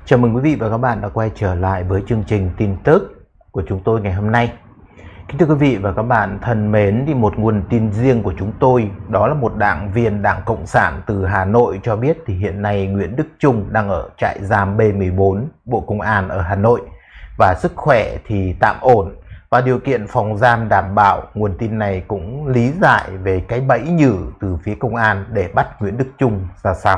Chào mừng quý vị và các bạn đã quay trở lại với chương trình tin tức của chúng tôi ngày hôm nay. Kính thưa quý vị và các bạn thân mến, thì một nguồn tin riêng của chúng tôi, đó là một đảng viên Đảng Cộng sản từ Hà Nội cho biết thì hiện nay Nguyễn Đức Chung đang ở trại giam B14 Bộ Công an ở Hà Nội và sức khỏe thì tạm ổn và điều kiện phòng giam đảm bảo. Nguồn tin này cũng lý giải về cái bẫy nhử từ phía công an để bắt Nguyễn Đức Chung ra sao.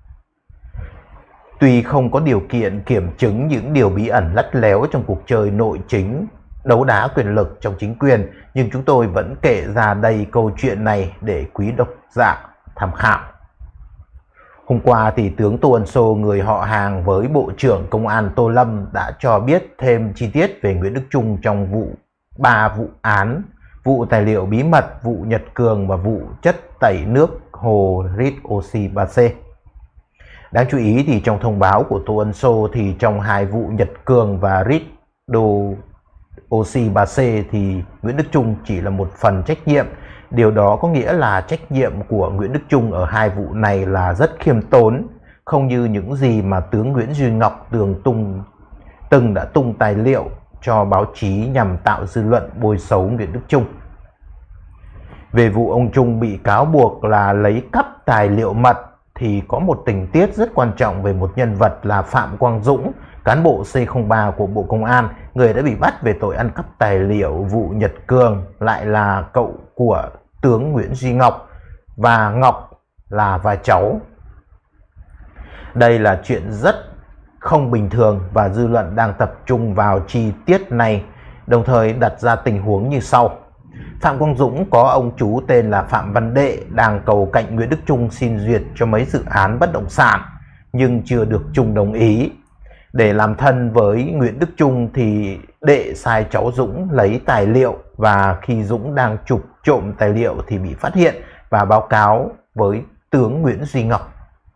Tuy không có điều kiện kiểm chứng những điều bí ẩn lắt léo trong cuộc chơi nội chính, đấu đá quyền lực trong chính quyền, nhưng chúng tôi vẫn kể ra đây câu chuyện này để quý độc giả tham khảo. Hôm qua thì tướng Tô Ân Sô, người họ hàng với Bộ trưởng Công an Tô Lâm, đã cho biết thêm chi tiết về Nguyễn Đức Chung trong 3 vụ án: vụ tài liệu bí mật, vụ Nhật Cường và vụ chất tẩy nước hồ Rit Oxy 3C. Đáng chú ý thì trong thông báo của Tô Ân Sô thì trong 2 vụ Nhật Cường và Rit Oxy 3C thì Nguyễn Đức Chung chỉ là một phần trách nhiệm. Điều đó có nghĩa là trách nhiệm của Nguyễn Đức Chung ở 2 vụ này là rất khiêm tốn, không như những gì mà tướng Nguyễn Duy Ngọc từng đã tung tài liệu cho báo chí nhằm tạo dư luận bôi xấu Nguyễn Đức Chung. Về vụ ông Chung bị cáo buộc là lấy cắp tài liệu mật thì có một tình tiết rất quan trọng về một nhân vật là Phạm Quang Dũng, cán bộ C03 của Bộ Công an, người đã bị bắt về tội ăn cắp tài liệu vụ Nhật Cường, lại là cậu của tướng Nguyễn Duy Ngọc, và Ngọc là vai cháu. Đây là chuyện rất không bình thường và dư luận đang tập trung vào chi tiết này, đồng thời đặt ra tình huống như sau. Phạm Quang Dũng có ông chú tên là Phạm Văn Đệ đang cầu cạnh Nguyễn Đức Chung xin duyệt cho mấy dự án bất động sản nhưng chưa được Chung đồng ý. Để làm thân với Nguyễn Đức Chung thì Đệ sai cháu Dũng lấy tài liệu, và khi Dũng đang chụp trộm tài liệu thì bị phát hiện và báo cáo với tướng Nguyễn Duy Ngọc.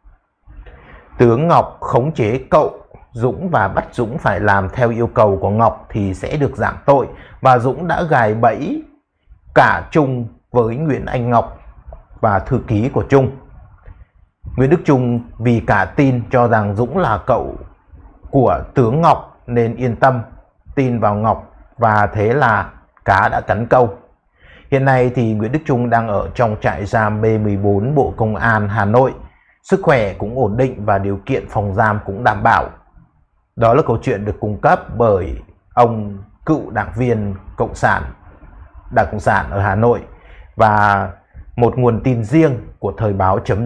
Tướng Ngọc khống chế cậu Dũng và bắt Dũng phải làm theo yêu cầu của Ngọc thì sẽ được giảm tội, và Dũng đã gài bẫy cả Chung với Nguyễn Anh Ngọc và thư ký của Chung. Nguyễn Đức Chung vì cả tin cho rằng Dũng là cậu của tướng Ngọc nên yên tâm tin vào Ngọc, và thế là cá đã cắn câu. Hiện nay thì Nguyễn Đức Chung đang ở trong trại giam B14 Bộ Công an Hà Nội. Sức khỏe cũng ổn định và điều kiện phòng giam cũng đảm bảo. Đó là câu chuyện được cung cấp bởi ông cựu đảng viên Đảng Cộng sản ở Hà Nội và một nguồn tin riêng của Thời báo .d.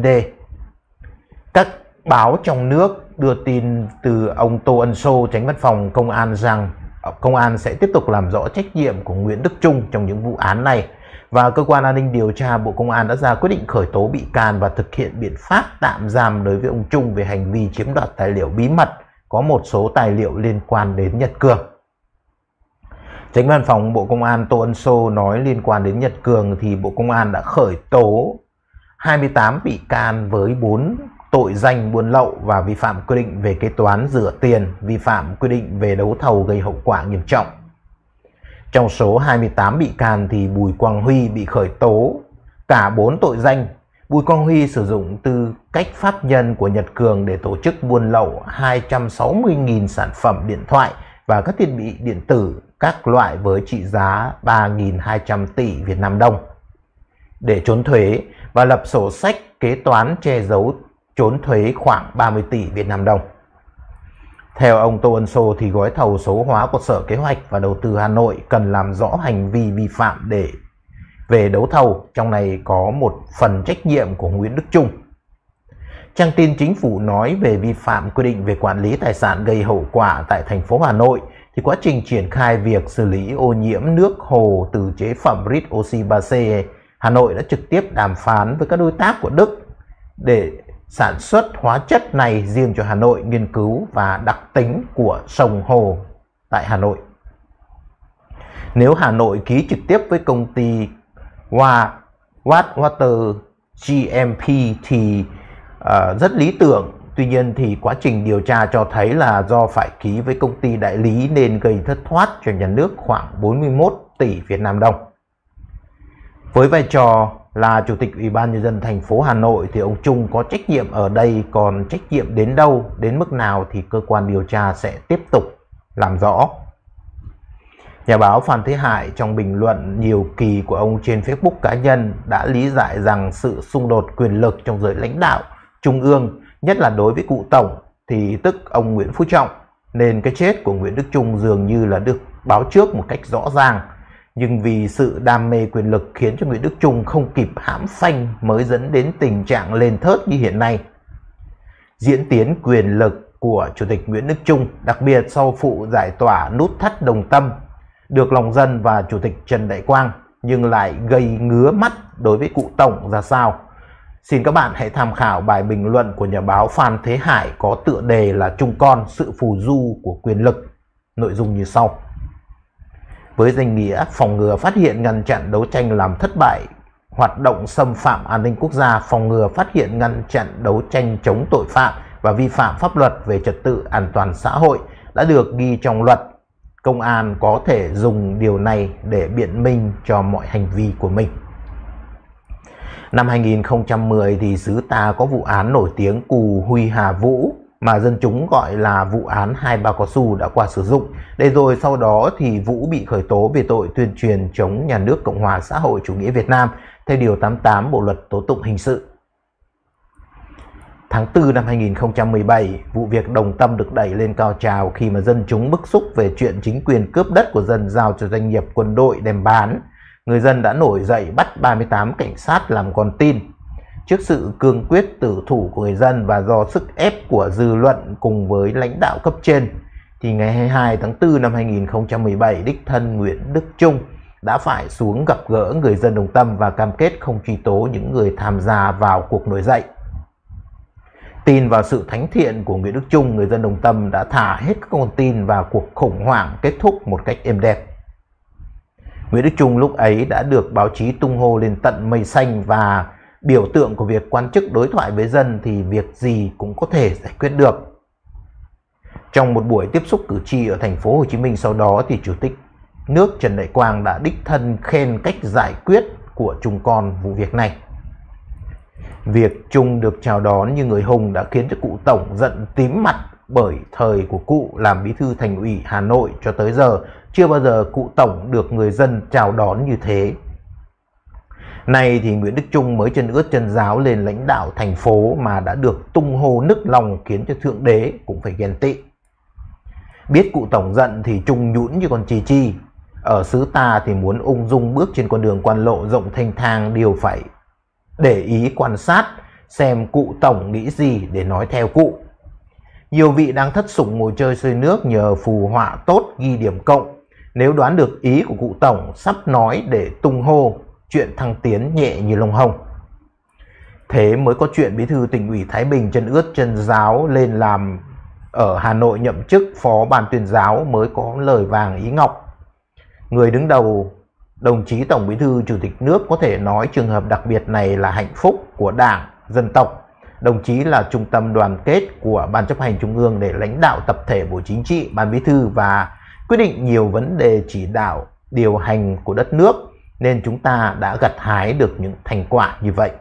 Các báo trong nước đưa tin từ ông Tô Ân Sô, Chánh Văn phòng Công an, rằng Công an sẽ tiếp tục làm rõ trách nhiệm của Nguyễn Đức Chung trong những vụ án này, và Cơ quan An ninh Điều tra Bộ Công an đã ra quyết định khởi tố bị can và thực hiện biện pháp tạm giam đối với ông Chung về hành vi chiếm đoạt tài liệu bí mật, có một số tài liệu liên quan đến Nhật Cường. Chánh Văn phòng Bộ Công an Tô Ân Sô nói liên quan đến Nhật Cường thì Bộ Công an đã khởi tố 28 bị can với 4 tội danh buôn lậu và vi phạm quy định về kế toán rửa tiền, vi phạm quy định về đấu thầu gây hậu quả nghiêm trọng. Trong số 28 bị can thì Bùi Quang Huy bị khởi tố cả 4 tội danh. Bùi Quang Huy sử dụng tư cách pháp nhân của Nhật Cường để tổ chức buôn lậu 260.000 sản phẩm điện thoại và các thiết bị điện tử các loại với trị giá 3.200 tỷ Việt Nam đồng để trốn thuế, và lập sổ sách kế toán che giấu trốn thuế khoảng 30 tỷ Việt Nam đồng. Theo ông Tô Ân Sô thì gói thầu số hóa của Sở Kế hoạch và Đầu tư Hà Nội cần làm rõ hành vi vi phạm về đấu thầu, trong này có một phần trách nhiệm của Nguyễn Đức Chung. Trang tin Chính phủ nói về vi phạm quy định về quản lý tài sản gây hậu quả tại thành phố Hà Nội thì quá trình triển khai việc xử lý ô nhiễm nước hồ từ chế phẩm Rit Oxy 3C, Hà Nội đã trực tiếp đàm phán với các đối tác của Đức để sản xuất hóa chất này riêng cho Hà Nội, nghiên cứu và đặc tính của sông hồ tại Hà Nội. Nếu Hà Nội ký trực tiếp với công ty Water GMP thì rất lý tưởng. Tuy nhiên thì quá trình điều tra cho thấy là do phải ký với công ty đại lý nên gây thất thoát cho nhà nước khoảng 41 tỷ Việt Nam đồng. Với vai trò Là Chủ tịch Ủy ban Nhân dân thành phố Hà Nội thì ông Trung có trách nhiệm ở đây, còn trách nhiệm đến đâu, đến mức nào thì cơ quan điều tra sẽ tiếp tục làm rõ. Nhà báo Phan Thế Hải trong bình luận nhiều kỳ của ông trên Facebook cá nhân đã lý giải rằng sự xung đột quyền lực trong giới lãnh đạo trung ương, nhất là đối với cụ Tổng thì tức ông Nguyễn Phú Trọng, nên cái chết của Nguyễn Đức Chung dường như là được báo trước một cách rõ ràng. Nhưng vì sự đam mê quyền lực khiến cho Nguyễn Đức Chung không kịp hãm phanh mới dẫn đến tình trạng lên thớt như hiện nay. Diễn tiến quyền lực của Chủ tịch Nguyễn Đức Chung, đặc biệt sau vụ giải tỏa nút thắt Đồng Tâm, được lòng dân và Chủ tịch Trần Đại Quang, nhưng lại gây ngứa mắt đối với cụ Tổng ra sao? Xin các bạn hãy tham khảo bài bình luận của nhà báo Phan Thế Hải có tựa đề là Chung Con, sự phù du của quyền lực. Nội dung như sau. Với danh nghĩa phòng ngừa, phát hiện, ngăn chặn, đấu tranh làm thất bại hoạt động xâm phạm an ninh quốc gia, phòng ngừa, phát hiện, ngăn chặn, đấu tranh chống tội phạm và vi phạm pháp luật về trật tự an toàn xã hội đã được ghi trong luật. Công an có thể dùng điều này để biện minh cho mọi hành vi của mình. Năm 2010 thì xứ ta có vụ án nổi tiếng Cù Huy Hà Vũ mà dân chúng gọi là vụ án 23 cao su đã qua sử dụng. Để rồi sau đó thì Vũ bị khởi tố về tội tuyên truyền chống nhà nước Cộng hòa xã hội chủ nghĩa Việt Nam theo điều 88 Bộ luật tố tụng hình sự. Tháng 4 năm 2017, vụ việc Đồng Tâm được đẩy lên cao trào khi mà dân chúng bức xúc về chuyện chính quyền cướp đất của dân giao cho doanh nghiệp quân đội đem bán. Người dân đã nổi dậy bắt 38 cảnh sát làm con tin. Trước sự cương quyết tử thủ của người dân và do sức ép của dư luận cùng với lãnh đạo cấp trên, thì ngày 22 tháng 4 năm 2017, đích thân Nguyễn Đức Chung đã phải xuống gặp gỡ người dân Đồng Tâm và cam kết không truy tố những người tham gia vào cuộc nổi dậy. Tin vào sự thánh thiện của Nguyễn Đức Chung, người dân Đồng Tâm đã thả hết các con tin và cuộc khủng hoảng kết thúc một cách êm đẹp. Nguyễn Đức Chung lúc ấy đã được báo chí tung hô lên tận mây xanh và biểu tượng của việc quan chức đối thoại với dân thì việc gì cũng có thể giải quyết được. Trong một buổi tiếp xúc cử tri ở thành phố Hồ Chí Minh sau đó thì Chủ tịch nước Trần Đại Quang đã đích thân khen cách giải quyết của Chung Con vụ việc này. Việc Chung được chào đón như người hùng đã khiến cho cụ Tổng giận tím mặt, bởi thời của cụ làm bí thư Thành ủy Hà Nội cho tới giờ chưa bao giờ cụ Tổng được người dân chào đón như thế. Nay thì Nguyễn Đức Chung mới chân ướt chân ráo lên lãnh đạo thành phố mà đã được tung hô nức lòng, khiến cho Thượng Đế cũng phải ghen tị. Biết cụ Tổng giận thì Chung nhũn như con chi chi. Ở xứ ta thì muốn ung dung bước trên con đường quan lộ rộng thênh thang đều phải để ý quan sát xem cụ Tổng nghĩ gì để nói theo cụ. Nhiều vị đang thất sủng ngồi chơi xơi nước nhờ phù họa tốt ghi điểm cộng. Nếu đoán được ý của cụ Tổng sắp nói để tung hô chuyện thăng tiến nhẹ như lông hồng. Thế mới có chuyện bí thư Tỉnh ủy Thái Bình chân ướt chân ráo lên làm ở Hà Nội nhậm chức phó ban tuyên giáo mới có lời vàng ý ngọc. Người đứng đầu, đồng chí Tổng Bí thư Chủ tịch nước có thể nói trường hợp đặc biệt này là hạnh phúc của Đảng, dân tộc. Đồng chí là trung tâm đoàn kết của Ban chấp hành Trung ương để lãnh đạo tập thể Bộ Chính trị, Ban Bí thư và quyết định nhiều vấn đề chỉ đạo, điều hành của đất nước, nên chúng ta đã gặt hái được những thành quả như vậy.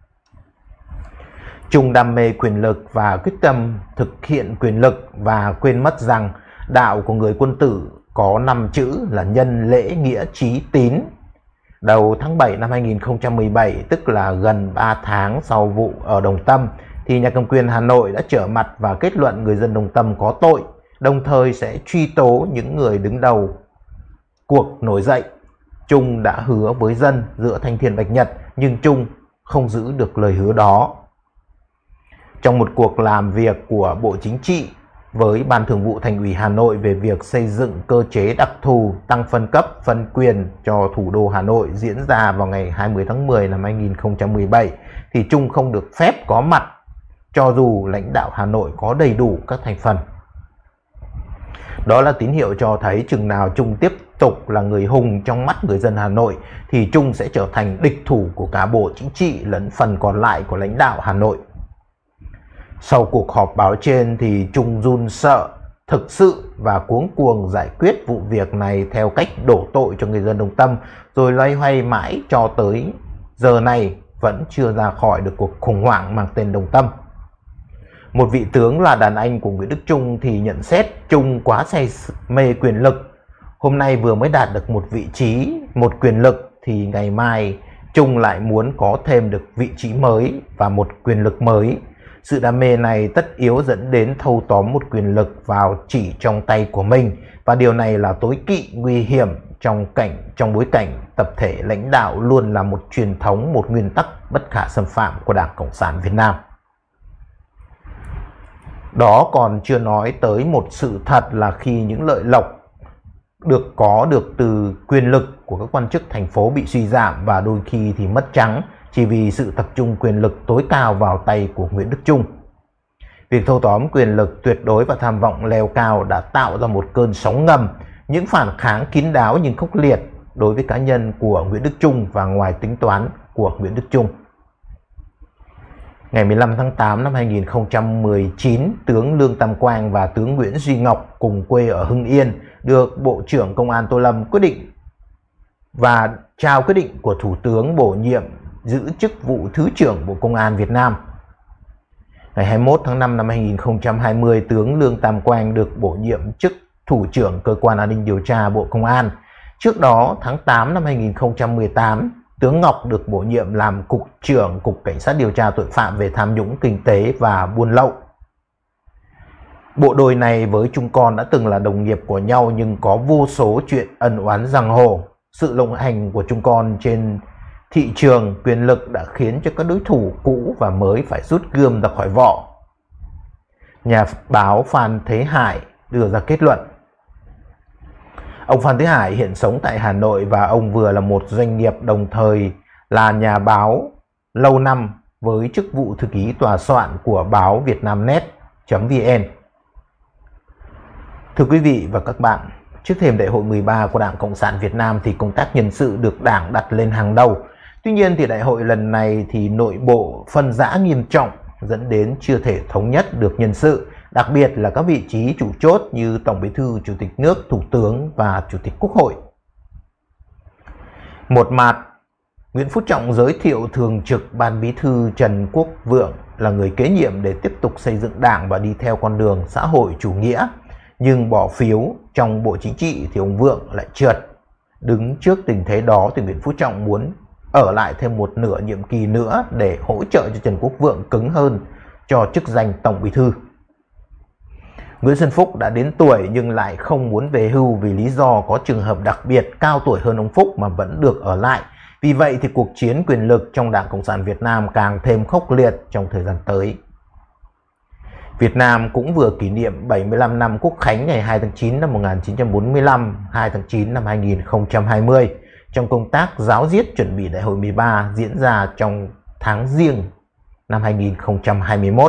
Chung đam mê quyền lực và quyết tâm thực hiện quyền lực và quên mất rằng đạo của người quân tử có 5 chữ là nhân, lễ, nghĩa, trí, tín. Đầu tháng 7 năm 2017, tức là gần 3 tháng sau vụ ở Đồng Tâm, thì nhà cầm quyền Hà Nội đã trở mặt và kết luận người dân Đồng Tâm có tội, đồng thời sẽ truy tố những người đứng đầu cuộc nổi dậy. Chung đã hứa với dân giữa thanh thiên bạch nhật, nhưng Chung không giữ được lời hứa đó. Trong một cuộc làm việc của Bộ Chính trị với Ban Thường vụ Thành ủy Hà Nội về việc xây dựng cơ chế đặc thù tăng phân cấp, phân quyền cho thủ đô Hà Nội diễn ra vào ngày 20 tháng 10 năm 2017, thì Chung không được phép có mặt, cho dù lãnh đạo Hà Nội có đầy đủ các thành phần. Đó là tín hiệu cho thấy chừng nào Chung tiếp tục là người hùng trong mắt người dân Hà Nội thì Chung sẽ trở thành địch thủ của cả Bộ Chính trị lẫn phần còn lại của lãnh đạo Hà Nội. Sau cuộc họp báo trên thì Chung run sợ thực sự và cuống cuồng giải quyết vụ việc này theo cách đổ tội cho người dân Đồng Tâm, rồi loay hoay mãi cho tới giờ này vẫn chưa ra khỏi được cuộc khủng hoảng mang tên Đồng Tâm. Một vị tướng là đàn anh của Nguyễn Đức Chung thì nhận xét Chung quá say mê quyền lực. Hôm nay vừa mới đạt được một vị trí, một quyền lực thì ngày mai Chung lại muốn có thêm được vị trí mới và một quyền lực mới. Sự đam mê này tất yếu dẫn đến thâu tóm một quyền lực vào chỉ trong tay của mình, và điều này là tối kỵ nguy hiểm trong bối cảnh tập thể lãnh đạo luôn là một truyền thống, một nguyên tắc bất khả xâm phạm của Đảng Cộng sản Việt Nam. Đó còn chưa nói tới một sự thật là khi những lợi lộc có được từ quyền lực của các quan chức thành phố bị suy giảm và đôi khi thì mất trắng chỉ vì sự tập trung quyền lực tối cao vào tay của Nguyễn Đức Chung. Việc thâu tóm quyền lực tuyệt đối và tham vọng leo cao đã tạo ra một cơn sóng ngầm, những phản kháng kín đáo nhưng khốc liệt đối với cá nhân của Nguyễn Đức Chung và ngoài tính toán của Nguyễn Đức Chung. Ngày 15 tháng 8 năm 2019, tướng Lương Tam Quang và tướng Nguyễn Duy Ngọc cùng quê ở Hưng Yên được Bộ trưởng Công an Tô Lâm quyết định và trao quyết định của Thủ tướng bổ nhiệm giữ chức vụ Thứ trưởng Bộ Công an Việt Nam. Ngày 21 tháng 5 năm 2020, tướng Lương Tam Quang được bổ nhiệm chức Thủ trưởng Cơ quan An ninh Điều tra Bộ Công an. Trước đó, tháng 8 năm 2018, tướng Ngọc được bổ nhiệm làm Cục trưởng Cục Cảnh sát điều tra tội phạm về tham nhũng kinh tế và buôn lậu. Bộ đôi này với Chung Con đã từng là đồng nghiệp của nhau nhưng có vô số chuyện ân oán giang hồ. Sự lộng hành của Chung Con trên thị trường quyền lực đã khiến cho các đối thủ cũ và mới phải rút gươm ra khỏi vỏ. Nhà báo Phan Thế Hải đưa ra kết luận. Ông Phan Thế Hải hiện sống tại Hà Nội và ông vừa là một doanh nghiệp đồng thời là nhà báo lâu năm với chức vụ thư ký tòa soạn của báo vietnamnet.vn. Thưa quý vị và các bạn, trước thềm đại hội 13 của Đảng Cộng sản Việt Nam thì công tác nhân sự được Đảng đặt lên hàng đầu. Tuy nhiên thì đại hội lần này thì nội bộ phân rã nghiêm trọng dẫn đến chưa thể thống nhất được nhân sự, đặc biệt là các vị trí chủ chốt như Tổng Bí thư, Chủ tịch nước, Thủ tướng và Chủ tịch Quốc hội. Một mặt, Nguyễn Phú Trọng giới thiệu Thường trực Ban Bí thư Trần Quốc Vượng là người kế nhiệm để tiếp tục xây dựng Đảng và đi theo con đường xã hội chủ nghĩa. Nhưng bỏ phiếu trong Bộ Chính trị thì ông Vượng lại trượt. Đứng trước tình thế đó thì Nguyễn Phú Trọng muốn ở lại thêm một nửa nhiệm kỳ nữa để hỗ trợ cho Trần Quốc Vượng cứng hơn cho chức danh Tổng Bí thư. Nguyễn Xuân Phúc đã đến tuổi nhưng lại không muốn về hưu vì lý do có trường hợp đặc biệt cao tuổi hơn ông Phúc mà vẫn được ở lại. Vì vậy thì cuộc chiến quyền lực trong Đảng Cộng sản Việt Nam càng thêm khốc liệt trong thời gian tới. Việt Nam cũng vừa kỷ niệm 75 năm Quốc khánh ngày 2 tháng 9 năm 1945, 2 tháng 9 năm 2020 trong công tác giáo diết chuẩn bị đại hội 13 diễn ra trong tháng Giêng năm 2021.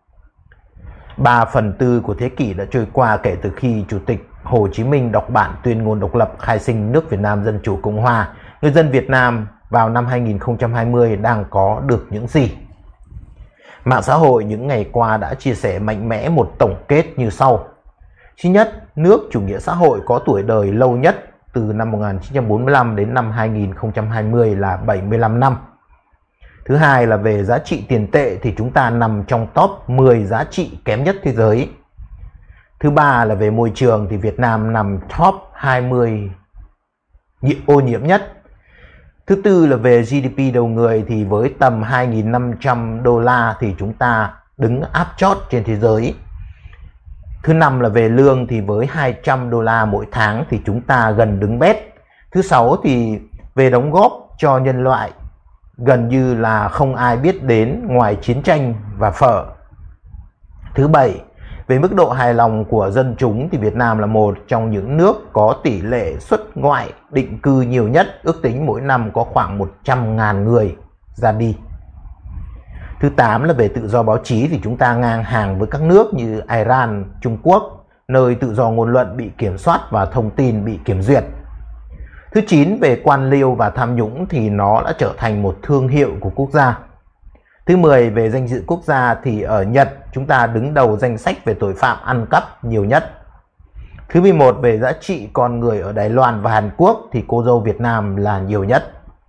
3/4 của thế kỷ đã trôi qua kể từ khi Chủ tịch Hồ Chí Minh đọc bản tuyên ngôn độc lập khai sinh nước Việt Nam Dân Chủ Cộng Hòa. Người dân Việt Nam vào năm 2020 đang có được những gì? Mạng xã hội những ngày qua đã chia sẻ mạnh mẽ một tổng kết như sau. Thứ nhất, nước chủ nghĩa xã hội có tuổi đời lâu nhất từ năm 1945 đến năm 2020 là 75 năm. Thứ hai là về giá trị tiền tệ thì chúng ta nằm trong top 10 giá trị kém nhất thế giới. Thứ ba là về môi trường thì Việt Nam nằm top 20 ô nhiễm nhất. Thứ tư là về GDP đầu người thì với tầm 2.500 đô la thì chúng ta đứng áp chót trên thế giới. Thứ năm là về lương thì với 200 đô la mỗi tháng thì chúng ta gần đứng bét. Thứ sáu thì về đóng góp cho nhân loại gần như là không ai biết đến ngoài chiến tranh và phở. Thứ bảy, về mức độ hài lòng của dân chúng thì Việt Nam là một trong những nước có tỷ lệ xuất ngoại định cư nhiều nhất, ước tính mỗi năm có khoảng 100.000 người ra đi. Thứ 8 là về tự do báo chí thì chúng ta ngang hàng với các nước như Iran, Trung Quốc, nơi tự do ngôn luận bị kiểm soát và thông tin bị kiểm duyệt. Thứ 9 về quan liêu và tham nhũng thì nó đã trở thành một thương hiệu của quốc gia. Thứ 10 về danh dự quốc gia thì ở Nhật chúng ta đứng đầu danh sách về tội phạm ăn cắp nhiều nhất. Thứ 11 về giá trị con người ở Đài Loan và Hàn Quốc thì cô dâu Việt Nam là nhiều nhất.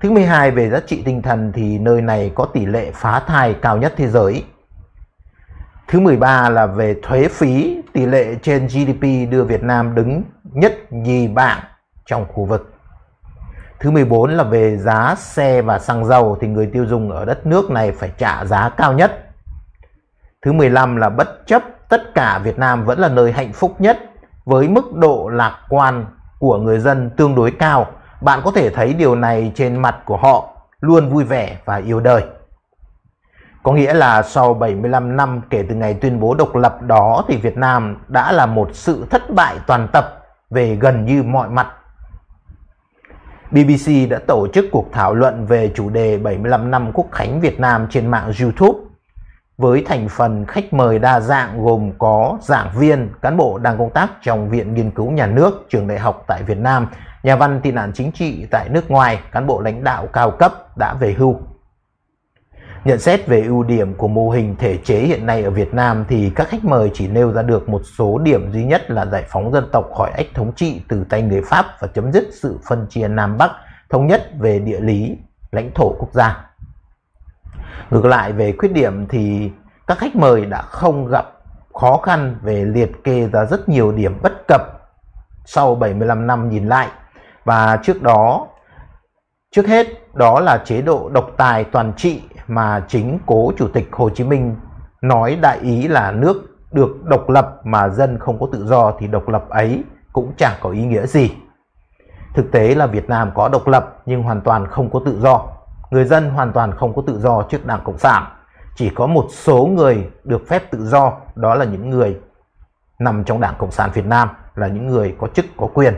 Thứ 12 về giá trị tinh thần thì nơi này có tỷ lệ phá thai cao nhất thế giới. Thứ 13 là về thuế phí, tỷ lệ trên GDP đưa Việt Nam đứng nhất nhì bảng trong khu vực. Thứ 14 là về giá xe và xăng dầu thì người tiêu dùng ở đất nước này phải trả giá cao nhất. Thứ 15 là bất chấp tất cả, Việt Nam vẫn là nơi hạnh phúc nhất với mức độ lạc quan của người dân tương đối cao. Bạn có thể thấy điều này trên mặt của họ, luôn vui vẻ và yêu đời. Có nghĩa là sau 75 năm kể từ ngày tuyên bố độc lập đó thì Việt Nam đã là một sự thất bại toàn tập về gần như mọi mặt. BBC đã tổ chức cuộc thảo luận về chủ đề 75 năm Quốc khánh Việt Nam trên mạng YouTube với thành phần khách mời đa dạng gồm có giảng viên, cán bộ đang công tác trong Viện Nghiên cứu Nhà nước, trường đại học tại Việt Nam, nhà văn tị nạn chính trị tại nước ngoài, cán bộ lãnh đạo cao cấp đã về hưu. Nhận xét về ưu điểm của mô hình thể chế hiện nay ở Việt Nam thì các khách mời chỉ nêu ra được một số điểm duy nhất là giải phóng dân tộc khỏi ách thống trị từ tay người Pháp và chấm dứt sự phân chia Nam Bắc, thống nhất về địa lý, lãnh thổ quốc gia. Ngược lại về khuyết điểm thì các khách mời đã không gặp khó khăn về liệt kê ra rất nhiều điểm bất cập sau 75 năm nhìn lại. Và trước hết đó là chế độ độc tài toàn trị mà chính cố Chủ tịch Hồ Chí Minh nói đại ý là nước được độc lập mà dân không có tự do thì độc lập ấy cũng chẳng có ý nghĩa gì. Thực tế là Việt Nam có độc lập nhưng hoàn toàn không có tự do. Người dân hoàn toàn không có tự do trước Đảng Cộng sản. Chỉ có một số người được phép tự do, đó là những người nằm trong Đảng Cộng sản Việt Nam, là những người có chức có quyền.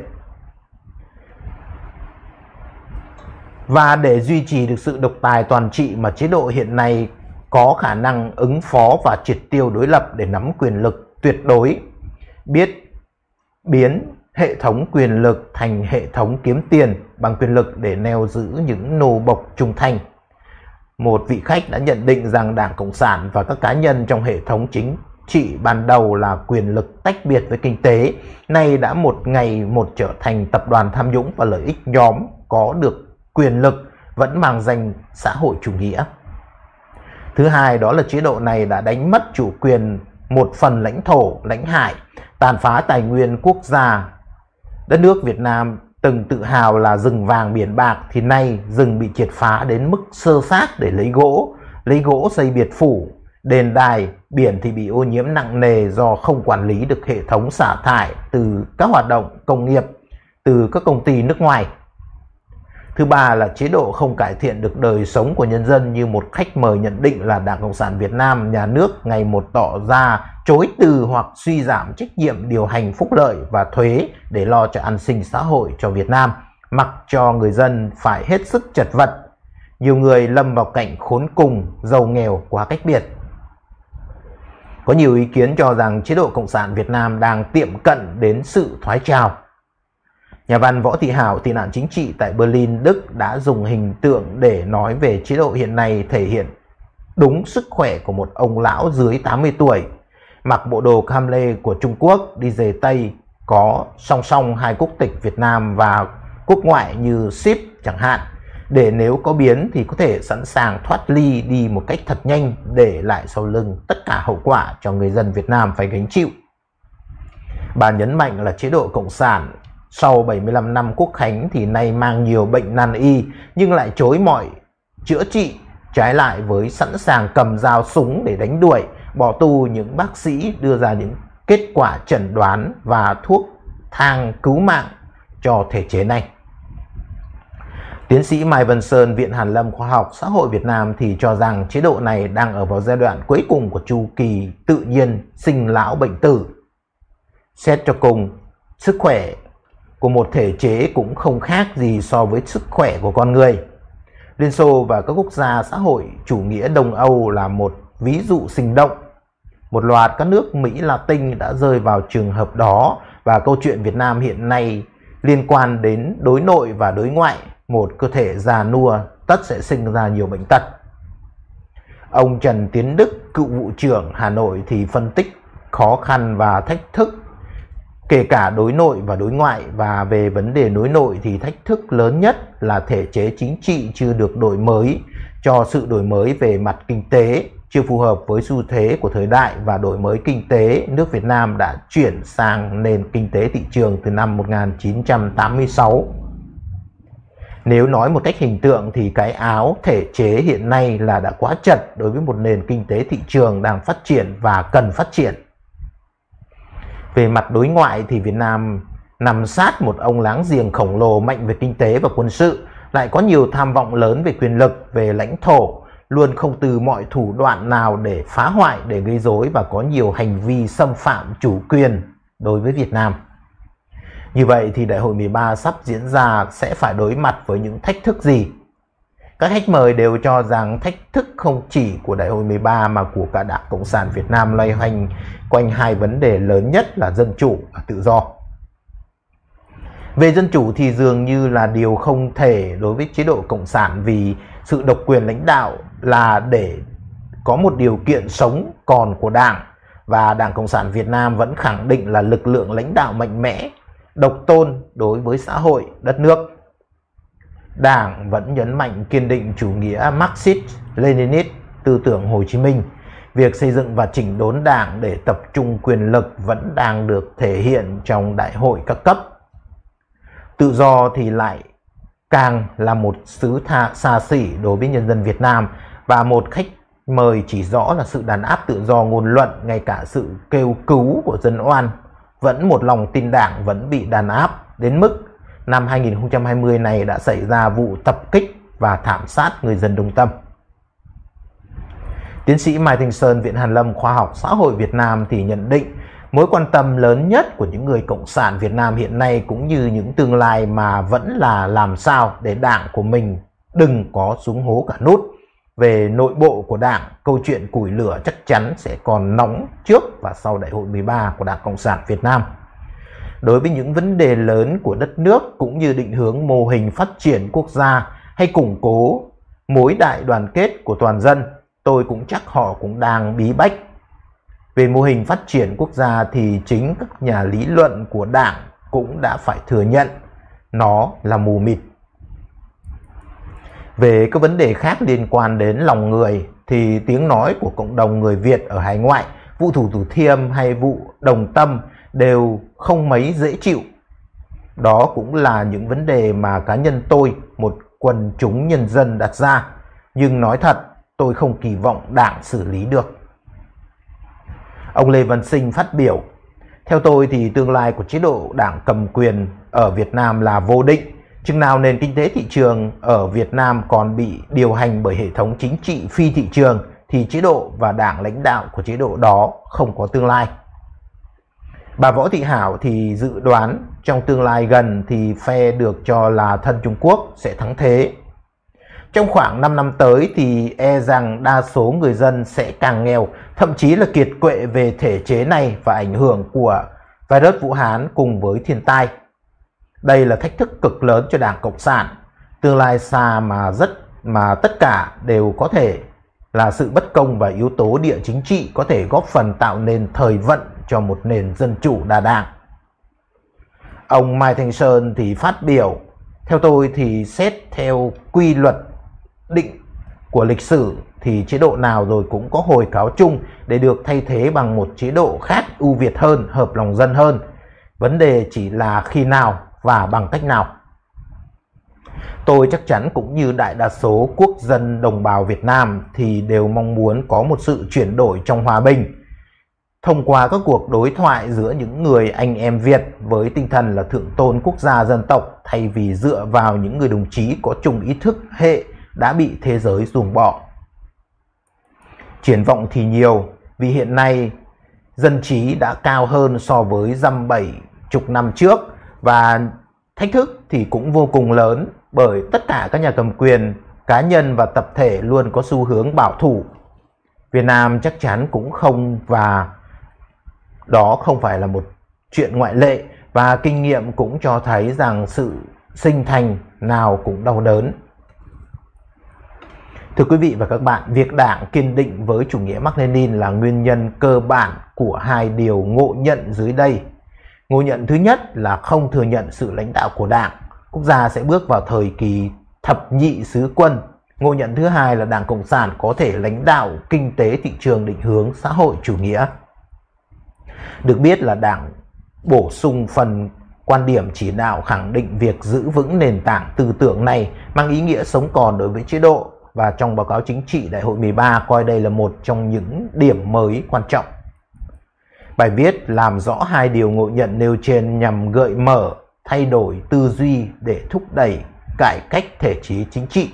Và để duy trì được sự độc tài toàn trị mà chế độ hiện nay có khả năng ứng phó và triệt tiêu đối lập để nắm quyền lực tuyệt đối, biết biến hệ thống quyền lực thành hệ thống kiếm tiền bằng quyền lực để neo giữ những nô bộc trung thành. Một vị khách đã nhận định rằng Đảng Cộng sản và các cá nhân trong hệ thống chính trị ban đầu là quyền lực tách biệt với kinh tế, nay đã một ngày một trở thành tập đoàn tham nhũng và lợi ích nhóm có được quyền lực vẫn mang danh xã hội chủ nghĩa. Thứ hai đó là chế độ này đã đánh mất chủ quyền một phần lãnh thổ, lãnh hải, tàn phá tài nguyên quốc gia. Đất nước Việt Nam từng tự hào là rừng vàng biển bạc thì nay rừng bị triệt phá đến mức xơ xác để lấy gỗ xây biệt phủ, đền đài, biển thì bị ô nhiễm nặng nề do không quản lý được hệ thống xả thải từ các hoạt động công nghiệp, từ các công ty nước ngoài. Thứ ba là chế độ không cải thiện được đời sống của nhân dân như một khách mời nhận định là Đảng Cộng sản Việt Nam, nhà nước ngày một tỏ ra chối từ hoặc suy giảm trách nhiệm điều hành phúc lợi và thuế để lo cho an sinh xã hội cho Việt Nam, mặc cho người dân phải hết sức chật vật. Nhiều người lâm vào cảnh khốn cùng, giàu nghèo quá cách biệt. Có nhiều ý kiến cho rằng chế độ Cộng sản Việt Nam đang tiệm cận đến sự thoái trào. Nhà văn Võ Thị Hảo, tị nạn chính trị tại Berlin, Đức đã dùng hình tượng để nói về chế độ hiện nay thể hiện đúng sức khỏe của một ông lão dưới 80 tuổi, mặc bộ đồ cam lê của Trung Quốc, đi giày Tây, có song song hai quốc tịch Việt Nam và quốc ngoại như ship chẳng hạn, để nếu có biến thì có thể sẵn sàng thoát ly đi một cách thật nhanh, để lại sau lưng tất cả hậu quả cho người dân Việt Nam phải gánh chịu. Bà nhấn mạnh là chế độ Cộng sản sau 75 năm Quốc khánh thì nay mang nhiều bệnh nan y nhưng lại chối mọi chữa trị, trái lại với sẵn sàng cầm dao súng để đánh đuổi, bỏ tù những bác sĩ đưa ra những kết quả chẩn đoán và thuốc thang cứu mạng cho thể chế này. Tiến sĩ Mai Văn Sơn, Viện Hàn Lâm Khoa học Xã hội Việt Nam thì cho rằng chế độ này đang ở vào giai đoạn cuối cùng của chu kỳ tự nhiên sinh lão bệnh tử. Xét cho cùng, sức khỏe của một thể chế cũng không khác gì so với sức khỏe của con người. Liên Xô và các quốc gia xã hội chủ nghĩa Đông Âu là một ví dụ sinh động. Một loạt các nước Mỹ Latin đã rơi vào trường hợp đó, và câu chuyện Việt Nam hiện nay liên quan đến đối nội và đối ngoại. Một cơ thể già nua tất sẽ sinh ra nhiều bệnh tật. Ông Trần Tiến Đức, cựu vụ trưởng Hà Nội thì phân tích khó khăn và thách thức kể cả đối nội và đối ngoại. Và về vấn đề đối nội thì thách thức lớn nhất là thể chế chính trị chưa được đổi mới, cho sự đổi mới về mặt kinh tế chưa phù hợp với xu thế của thời đại, và đổi mới kinh tế nước Việt Nam đã chuyển sang nền kinh tế thị trường từ năm 1986. Nếu nói một cách hình tượng thì cái áo thể chế hiện nay là đã quá chật đối với một nền kinh tế thị trường đang phát triển và cần phát triển. Về mặt đối ngoại thì Việt Nam nằm sát một ông láng giềng khổng lồ mạnh về kinh tế và quân sự, lại có nhiều tham vọng lớn về quyền lực, về lãnh thổ, luôn không từ mọi thủ đoạn nào để phá hoại, để gây rối, và có nhiều hành vi xâm phạm chủ quyền đối với Việt Nam. Như vậy thì Đại hội 13 sắp diễn ra sẽ phải đối mặt với những thách thức gì? Các khách mời đều cho rằng thách thức không chỉ của Đại hội 13 mà của cả Đảng Cộng sản Việt Nam loay hoành quanh hai vấn đề lớn nhất là dân chủ và tự do. Về dân chủ thì dường như là điều không thể đối với chế độ Cộng sản, vì sự độc quyền lãnh đạo là để có một điều kiện sống còn của Đảng, và Đảng Cộng sản Việt Nam vẫn khẳng định là lực lượng lãnh đạo mạnh mẽ, độc tôn đối với xã hội, đất nước. Đảng vẫn nhấn mạnh kiên định chủ nghĩa Marxist, Leninist, tư tưởng Hồ Chí Minh. Việc xây dựng và chỉnh đốn Đảng để tập trung quyền lực vẫn đang được thể hiện trong đại hội các cấp. Tự do thì lại càng là một xứ xa xỉ đối với nhân dân Việt Nam, và một khách mời chỉ rõ là sự đàn áp tự do ngôn luận, ngay cả sự kêu cứu của dân oan, vẫn một lòng tin Đảng vẫn bị đàn áp đến mức năm 2020 này đã xảy ra vụ tập kích và thảm sát người dân Đồng Tâm. Tiến sĩ Mai Thanh Sơn, Viện Hàn Lâm Khoa học Xã hội Việt Nam thì nhận định mối quan tâm lớn nhất của những người Cộng sản Việt Nam hiện nay cũng như những tương lai mà vẫn là làm sao để Đảng của mình đừng có xuống hố cả nút. Về nội bộ của Đảng, câu chuyện củi lửa chắc chắn sẽ còn nóng trước và sau Đại hội 13 của Đảng Cộng sản Việt Nam. Đối với những vấn đề lớn của đất nước cũng như định hướng mô hình phát triển quốc gia hay củng cố mối đại đoàn kết của toàn dân, tôi cũng chắc họ cũng đang bí bách. Về mô hình phát triển quốc gia thì chính các nhà lý luận của Đảng cũng đã phải thừa nhận nó là mù mịt. Về các vấn đề khác liên quan đến lòng người thì tiếng nói của cộng đồng người Việt ở hải ngoại, vụ Thủ Thiêm hay vụ Đồng Tâm đều không mấy dễ chịu. Đó cũng là những vấn đề mà cá nhân tôi, một quần chúng nhân dân đặt ra, nhưng nói thật tôi không kỳ vọng Đảng xử lý được. Ông Lê Văn Sinh phát biểu: theo tôi thì tương lai của chế độ Đảng cầm quyền ở Việt Nam là vô định. Chừng nào nền kinh tế thị trường ở Việt Nam còn bị điều hành bởi hệ thống chính trị phi thị trường thì chế độ và Đảng lãnh đạo của chế độ đó không có tương lai. Bà Võ Thị Hảo thì dự đoán trong tương lai gần thì phe được cho là thân Trung Quốc sẽ thắng thế. Trong khoảng 5 năm tới thì e rằng đa số người dân sẽ càng nghèo, thậm chí là kiệt quệ về thể chế này và ảnh hưởng của virus Vũ Hán cùng với thiên tai. Đây là thách thức cực lớn cho Đảng Cộng sản. Tương lai xa mà tất cả đều có thể là sự bất công, và yếu tố địa chính trị có thể góp phần tạo nên thời vận cho một nền dân chủ đa đảng. Ông Mai Thanh Sơn thì phát biểu: theo tôi thì xét theo quy luật định của lịch sử thì chế độ nào rồi cũng có hồi cáo chung để được thay thế bằng một chế độ khác ưu việt hơn, hợp lòng dân hơn. Vấn đề chỉ là khi nào và bằng cách nào. Tôi chắc chắn cũng như đại đa số quốc dân đồng bào Việt Nam thì đều mong muốn có một sự chuyển đổi trong hòa bình, thông qua các cuộc đối thoại giữa những người anh em Việt với tinh thần là thượng tôn quốc gia dân tộc, thay vì dựa vào những người đồng chí có chung ý thức hệ đã bị thế giới ruồng bỏ. Triển vọng thì nhiều, vì hiện nay dân trí đã cao hơn so với dăm 70 năm trước, và thách thức thì cũng vô cùng lớn, bởi tất cả các nhà cầm quyền, cá nhân và tập thể luôn có xu hướng bảo thủ. Việt Nam chắc chắn cũng không, và đó không phải là một chuyện ngoại lệ, và kinh nghiệm cũng cho thấy rằng sự sinh thành nào cũng đau đớn. Thưa quý vị và các bạn, việc Đảng kiên định với chủ nghĩa Mác Lênin là nguyên nhân cơ bản của hai điều ngộ nhận dưới đây. Ngộ nhận thứ nhất là không thừa nhận sự lãnh đạo của Đảng, quốc gia sẽ bước vào thời kỳ thập nhị xứ quân. Ngộ nhận thứ hai là Đảng Cộng sản có thể lãnh đạo kinh tế thị trường định hướng xã hội chủ nghĩa. Được biết là Đảng bổ sung phần quan điểm chỉ đạo khẳng định việc giữ vững nền tảng tư tưởng này mang ý nghĩa sống còn đối với chế độ, và trong báo cáo chính trị Đại hội 13 coi đây là một trong những điểm mới quan trọng. Bài viết làm rõ hai điều ngộ nhận nêu trên nhằm gợi mở, thay đổi tư duy để thúc đẩy cải cách thể chế chính trị.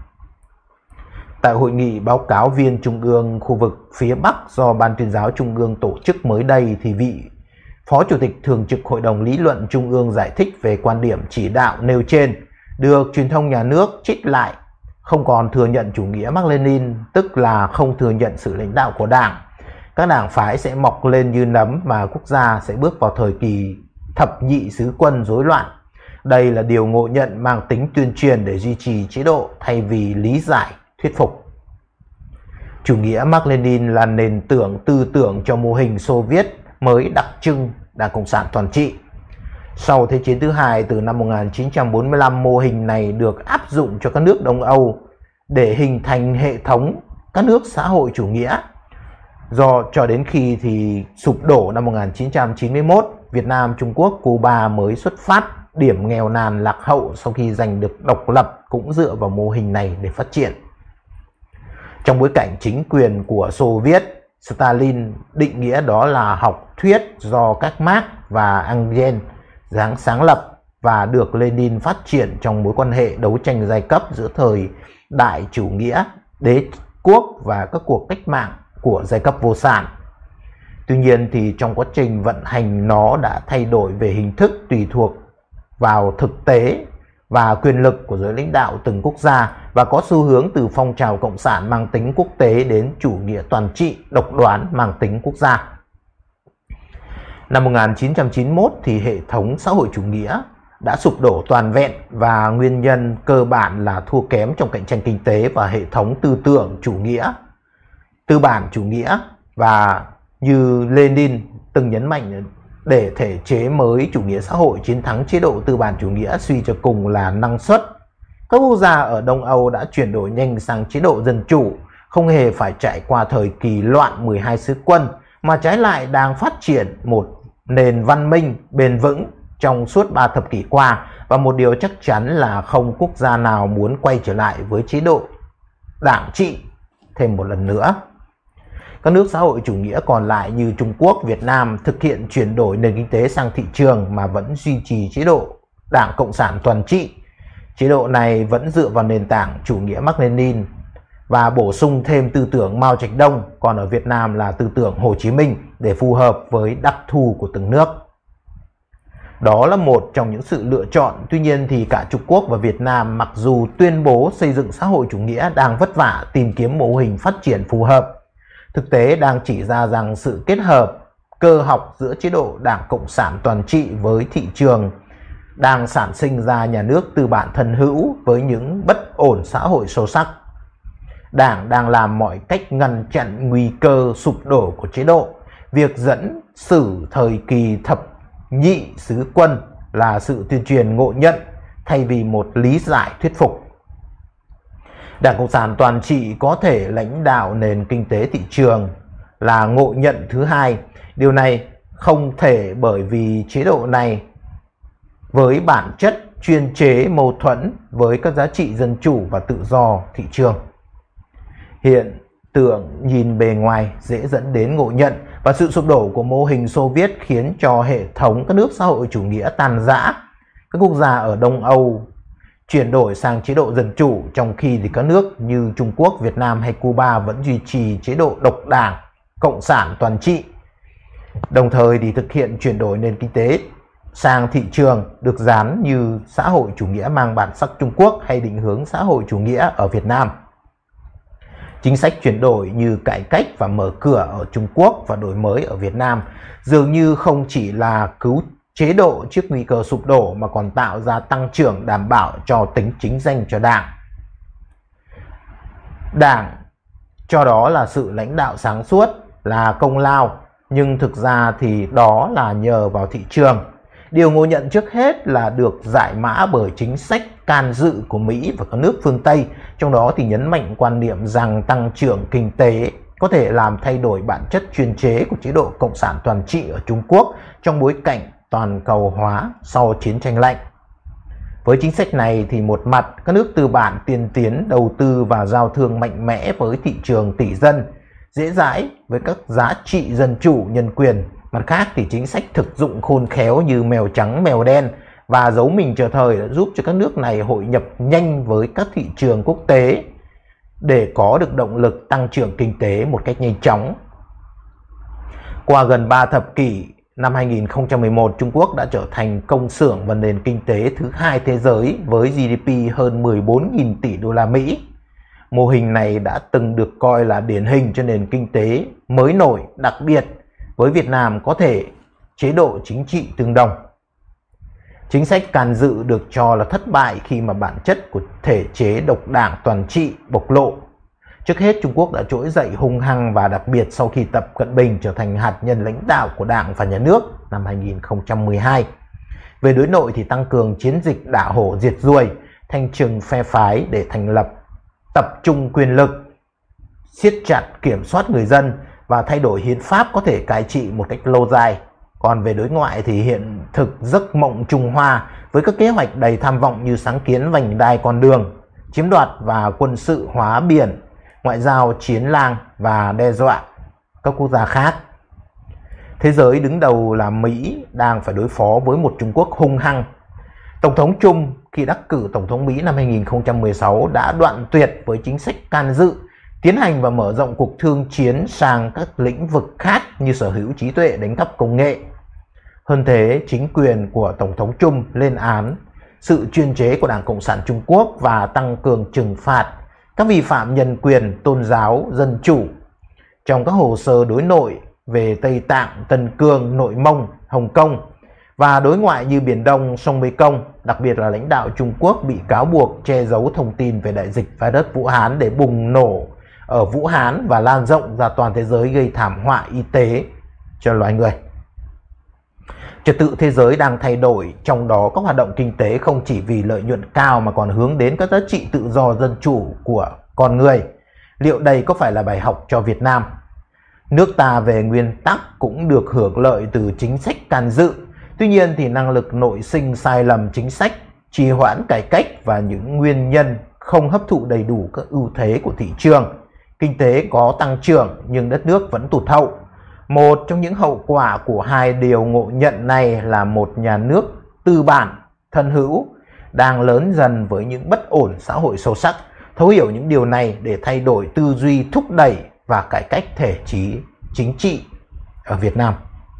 Tại hội nghị báo cáo viên Trung ương khu vực phía Bắc do Ban Tuyên giáo Trung ương tổ chức mới đây, thì vị Phó Chủ tịch Thường trực Hội đồng Lý luận Trung ương giải thích về quan điểm chỉ đạo nêu trên, được truyền thông nhà nước trích lại: không còn thừa nhận chủ nghĩa Mác Lênin, tức là không thừa nhận sự lãnh đạo của Đảng. Các đảng phái sẽ mọc lên như nấm và quốc gia sẽ bước vào thời kỳ thập nhị xứ quân rối loạn. Đây là điều ngộ nhận mang tính tuyên truyền để duy trì chế độ thay vì lý giải, thuyết phục. Chủ nghĩa Mác Lênin là nền tảng tư tưởng cho mô hình Xô Viết mới đặc trưng Đảng Cộng sản toàn trị. Sau Thế chiến thứ hai, từ năm 1945, mô hình này được áp dụng cho các nước Đông Âu để hình thành hệ thống các nước xã hội chủ nghĩa. Cho đến khi thì sụp đổ năm 1991, Việt Nam, Trung Quốc, Cuba mới xuất phát điểm nghèo nàn lạc hậu sau khi giành được độc lập cũng dựa vào mô hình này để phát triển. Trong bối cảnh chính quyền của Xô Viết, Stalin định nghĩa đó là học thuyết do các Marx và Engels sáng lập và được Lenin phát triển trong mối quan hệ đấu tranh giai cấp giữa thời đại chủ nghĩa đế quốc và các cuộc cách mạng của giai cấp vô sản. Tuy nhiên thì trong quá trình vận hành nó đã thay đổi về hình thức tùy thuộc vào thực tế và quyền lực của giới lãnh đạo từng quốc gia, và có xu hướng từ phong trào cộng sản mang tính quốc tế đến chủ nghĩa toàn trị độc đoán mang tính quốc gia. Năm 1991 thì hệ thống xã hội chủ nghĩa đã sụp đổ toàn vẹn, và nguyên nhân cơ bản là thua kém trong cạnh tranh kinh tế và hệ thống tư tưởng chủ nghĩa, tư bản chủ nghĩa. Và như Lenin từng nhấn mạnh, để thể chế mới chủ nghĩa xã hội chiến thắng chế độ tư bản chủ nghĩa, suy cho cùng là năng suất. Các quốc gia ở Đông Âu đã chuyển đổi nhanh sang chế độ dân chủ, không hề phải trải qua thời kỳ loạn 12 xứ quân, mà trái lại đang phát triển một nền văn minh bền vững trong suốt 3 thập kỷ qua, và một điều chắc chắn là không quốc gia nào muốn quay trở lại với chế độ đảng trị thêm một lần nữa. Các nước xã hội chủ nghĩa còn lại như Trung Quốc, Việt Nam thực hiện chuyển đổi nền kinh tế sang thị trường mà vẫn duy trì chế độ Đảng Cộng sản toàn trị. Chế độ này vẫn dựa vào nền tảng chủ nghĩa Mác Lênin và bổ sung thêm tư tưởng Mao Trạch Đông, còn ở Việt Nam là tư tưởng Hồ Chí Minh để phù hợp với đặc thù của từng nước. Đó là một trong những sự lựa chọn. Tuy nhiên thì cả Trung Quốc và Việt Nam, mặc dù tuyên bố xây dựng xã hội chủ nghĩa, đang vất vả tìm kiếm mô hình phát triển phù hợp. Thực tế đang chỉ ra rằng sự kết hợp cơ học giữa chế độ Đảng Cộng sản toàn trị với thị trường đang sản sinh ra nhà nước tư bản thân hữu với những bất ổn xã hội sâu sắc. Đảng đang làm mọi cách ngăn chặn nguy cơ sụp đổ của chế độ. Việc dẫn sử thời kỳ thập nhị xứ quân là sự tuyên truyền ngộ nhận thay vì một lý giải thuyết phục. Đảng Cộng sản toàn trị có thể lãnh đạo nền kinh tế thị trường là ngộ nhận thứ hai. Điều này không thể bởi vì chế độ này với bản chất chuyên chế mâu thuẫn với các giá trị dân chủ và tự do thị trường. Hiện tượng nhìn bề ngoài dễ dẫn đến ngộ nhận, và sự sụp đổ của mô hình Xô Viết khiến cho hệ thống các nước xã hội chủ nghĩa tan rã. Các quốc gia ở Đông Âu chuyển đổi sang chế độ dân chủ, trong khi thì các nước như Trung Quốc, Việt Nam hay Cuba vẫn duy trì chế độ độc đảng cộng sản toàn trị. Đồng thời thì thực hiện chuyển đổi nền kinh tế sang thị trường được dán như xã hội chủ nghĩa mang bản sắc Trung Quốc hay định hướng xã hội chủ nghĩa ở Việt Nam. Chính sách chuyển đổi như cải cách và mở cửa ở Trung Quốc và đổi mới ở Việt Nam dường như không chỉ là cứu chế độ trước nguy cơ sụp đổ mà còn tạo ra tăng trưởng đảm bảo cho tính chính danh cho Đảng. Đảng cho đó là sự lãnh đạo sáng suốt, là công lao nhưng thực ra thì đó là nhờ vào thị trường. Điều ngộ nhận trước hết là được giải mã bởi chính sách can dự của Mỹ và các nước phương Tây, trong đó thì nhấn mạnh quan niệm rằng tăng trưởng kinh tế có thể làm thay đổi bản chất chuyên chế của chế độ cộng sản toàn trị ở Trung Quốc trong bối cảnh toàn cầu hóa sau chiến tranh lạnh. Với chính sách này thì một mặt các nước tư bản tiên tiến đầu tư và giao thương mạnh mẽ với thị trường tỷ dân, dễ dãi với các giá trị dân chủ nhân quyền. Mặt khác thì chính sách thực dụng khôn khéo như mèo trắng mèo đen và giấu mình chờ thời đã giúp cho các nước này hội nhập nhanh với các thị trường quốc tế để có được động lực tăng trưởng kinh tế một cách nhanh chóng. Qua gần 3 thập kỷ, năm 2011 Trung Quốc đã trở thành công xưởng và nền kinh tế thứ hai thế giới với GDP hơn 14.000 tỷ đô la Mỹ. Mô hình này đã từng được coi là điển hình cho nền kinh tế mới nổi, đặc biệt với Việt Nam có thể chế độ chính trị tương đồng. Chính sách can dự được cho là thất bại khi mà bản chất của thể chế độc đảng toàn trị bộc lộ. Trước hết, Trung Quốc đã trỗi dậy hung hăng và đặc biệt sau khi Tập Cận Bình trở thành hạt nhân lãnh đạo của Đảng và Nhà nước năm 2012. Về đối nội thì tăng cường chiến dịch đả hổ diệt ruồi, thanh trừng phe phái để thành lập tập trung quyền lực, siết chặt kiểm soát người dân và thay đổi hiến pháp có thể cai trị một cách lâu dài. Còn về đối ngoại thì hiện thực giấc mộng Trung Hoa với các kế hoạch đầy tham vọng như sáng kiến vành đai con đường, chiếm đoạt và quân sự hóa biển, ngoại giao chiến lang và đe dọa các quốc gia khác. Thế giới đứng đầu là Mỹ đang phải đối phó với một Trung Quốc hung hăng. Tổng thống Trump khi đắc cử Tổng thống Mỹ năm 2016 đã đoạn tuyệt với chính sách can dự, tiến hành và mở rộng cuộc thương chiến sang các lĩnh vực khác như sở hữu trí tuệ, đánh cắp công nghệ. Hơn thế, chính quyền của Tổng thống Trump lên án sự chuyên chế của Đảng Cộng sản Trung Quốc và tăng cường trừng phạt các vi phạm nhân quyền, tôn giáo, dân chủ. Trong các hồ sơ đối nội về Tây Tạng, Tân Cương, Nội Mông, Hồng Kông và đối ngoại như Biển Đông, sông Mekong, đặc biệt là lãnh đạo Trung Quốc bị cáo buộc che giấu thông tin về đại dịch virus Vũ Hán để bùng nổ ở Vũ Hán và lan rộng ra toàn thế giới gây thảm họa y tế cho loài người. Trật tự thế giới đang thay đổi, trong đó các hoạt động kinh tế không chỉ vì lợi nhuận cao mà còn hướng đến các giá trị tự do dân chủ của con người. Liệu đây có phải là bài học cho Việt Nam? Nước ta về nguyên tắc cũng được hưởng lợi từ chính sách can dự. Tuy nhiên thì năng lực nội sinh sai lầm chính sách, trì hoãn cải cách và những nguyên nhân không hấp thụ đầy đủ các ưu thế của thị trường. Kinh tế có tăng trưởng nhưng đất nước vẫn tụt hậu. Một trong những hậu quả của hai điều ngộ nhận này là một nhà nước tư bản, thân hữu đang lớn dần với những bất ổn xã hội sâu sắc. Thấu hiểu những điều này để thay đổi tư duy, thúc đẩy và cải cách thể chế chính trị ở Việt Nam.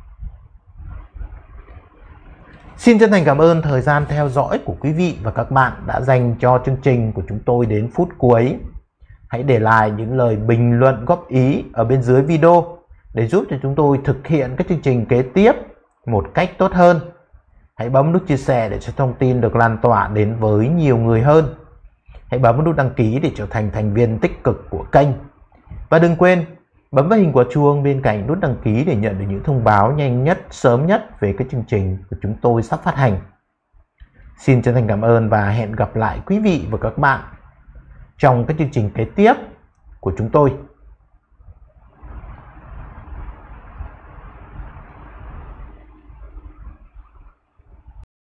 Xin chân thành cảm ơn thời gian theo dõi của quý vị và các bạn đã dành cho chương trình của chúng tôi đến phút cuối. Hãy để lại những lời bình luận góp ý ở bên dưới video để giúp cho chúng tôi thực hiện các chương trình kế tiếp một cách tốt hơn. Hãy bấm nút chia sẻ để cho thông tin được lan tỏa đến với nhiều người hơn. Hãy bấm nút đăng ký để trở thành thành viên tích cực của kênh. Và đừng quên bấm vào hình quả chuông bên cạnh nút đăng ký để nhận được những thông báo nhanh nhất, sớm nhất về các chương trình của chúng tôi sắp phát hành. Xin chân thành cảm ơn và hẹn gặp lại quý vị và các bạn trong các chương trình kế tiếp của chúng tôi.